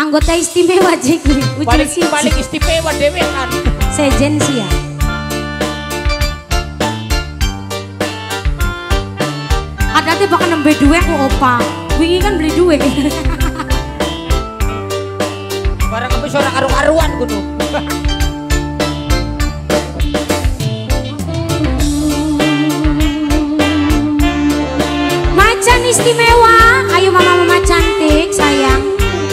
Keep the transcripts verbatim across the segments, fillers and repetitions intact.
Anggota istimewa Jeki. Paling paling istimewa dewe kan. Sejen sih ya. Ada teh bakal nembe duwe ku opa. Wingi kan beli duwe. Barang kempis ora karu-karuan kudu. Macan istimewa. Ayo mama-mama cantik sayang.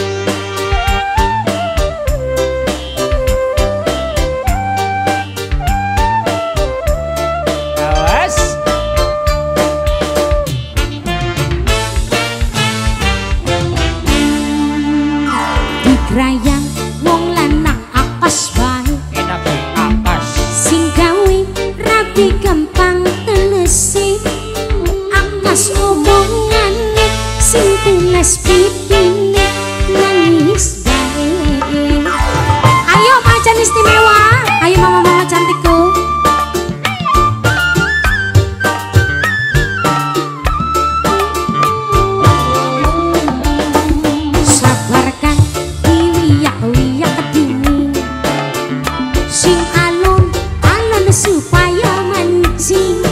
Rayang wong lanang akas bae Enak akas sing gawe rapi gampang telesi akas omongane sing tules pipine nangis bae. Ayo macan istimewa. Ayo mama-mama cantikku. Supaya mancing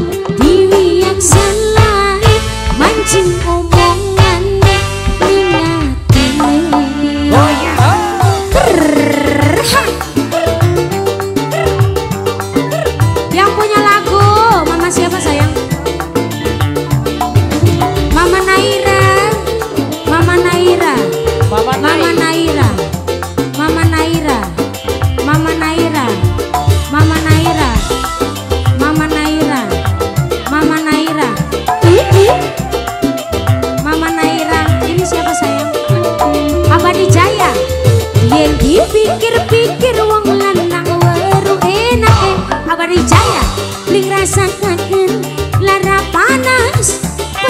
diwiyaksana mancing omongan mingatine. Oh ya. Yang punya lagu mama siapa sayang? Mama Naira. Mama Naira. Mama Mama Naira. Mama Naira. Mama Naira. Mama Naira, Mama Naira, Mama Naira, Mama Naira, ini siapa sayang? Abadi Jaya. Yen dipikir-pikir wong lanang weru enake Abadi Jaya ling rasakaken lara panas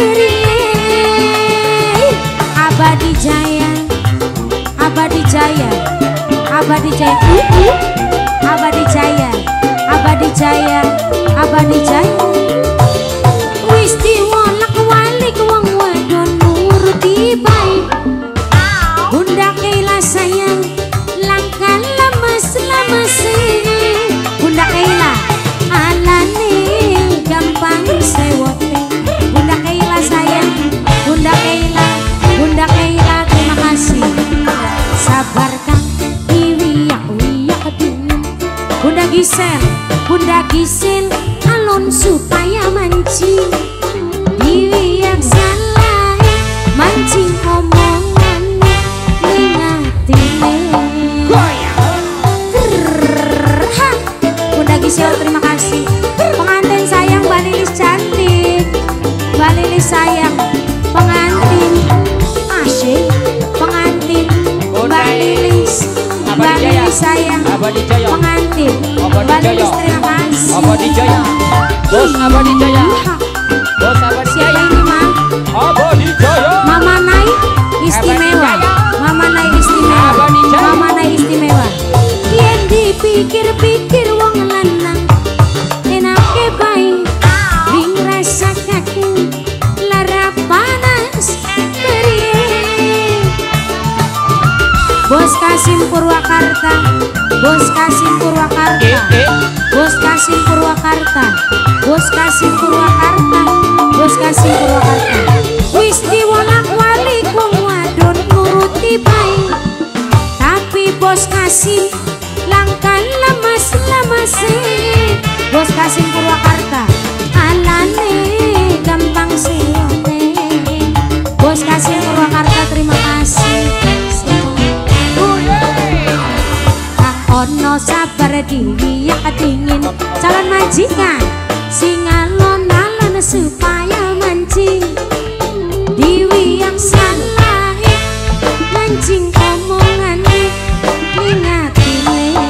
perih. Abadi Jaya, Abadi Jaya, Abadi Jaya. Abadi Jaya, Abadi Jaya, Abadi Jaya. Wis diwolak walik wong wadon nuruti bae. Bunda Keila sayang langkah lemes-lemese. Bunda Keila, Alane gampang sewote. Bunda Keila sayang, Bunda Keila, Bunda Keila terima kasih. Sabar kang diwiyak-wiyak dingin. Bunda Gisel, Bunda Gisel alon supaya mancing diwiyaksana mancing omongan mingatine. Bunda Gisel terima kasih. Pengantin sayang Mbak Lilis cantik. Mbak Lilis sayang. Pengantin asyik. Pengantin Mbak Lilis. Mbak Lilis sayang. Abadi Jaya. Pengantin Mbak Lilis terima kasih. Abadi Jaya. Bos Abadi Jaya. Bos Abadi Siapa Jaya. ini ma? Abadi Jaya. Mama Nai istimewa. Mama Nai istimewa. Mama Nai istimewa. Yen dipikir-pikir wong lanang enake bae ring rasakaken lara panas perih. Bos Kasim Purwakarta. Bos Kasim Purwakarta. Eh, eh. Bos Kasim Purwakarta. Bos Kasim Purwakarta. Bos Kasim Purwakarta. Wis diwolak-walik wong wadon nuruti bae. Tapi Bos Kasim langkah lemas-lemase. Bos Kasim Purwakarta. Alane gampang sewote. Bos Kasim Purwakarta terima kasih. Ono sabar diwiyak dingin calon majikan sing alon-alon supaya mancing diwiyaksana mancing omongan mingatine.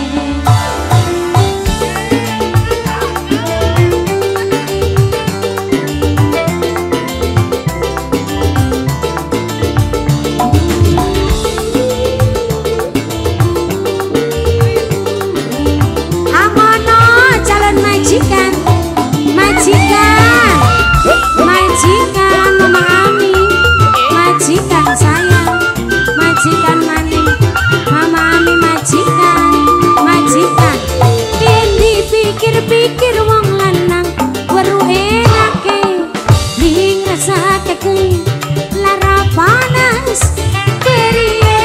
Majikan Mama Ami, majikan sayang, majikan majikan maning mama ami majikan majikan yen dipikir-pikir wong lanang weruh enake ning rasake kuwi lara panas periye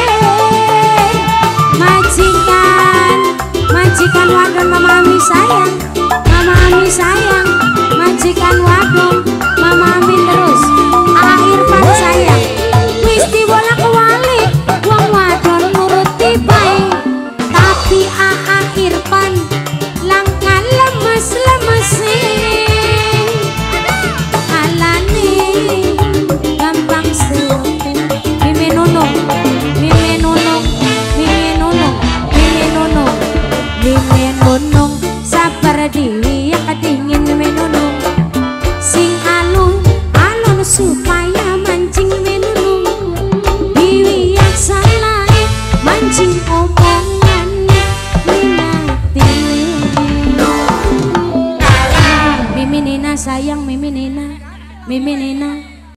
majikan majikan wadon mama ami sayang mama ami sayang majikan wadon mama ami terus akhir pan sayang wis dibolak walik wong wadon nuruti bae tapi aa Irfan langkah lemes-lemesin alane gampang sepi mimi nunung mimi nunung mimi nunung mimi nunung mimi nunung sabar dia kedingin mimi nunung sing alun alun supaya mancing mimi nunung biwiyak salahe mancing omongan minati mimi nina sayang mimi nina mimi nina